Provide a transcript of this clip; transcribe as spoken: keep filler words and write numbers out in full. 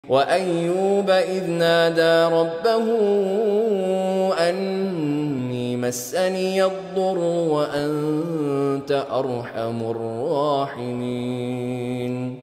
وأيوب إذ نادى ربه أني مسني الضر وأنت أرحم الراحمين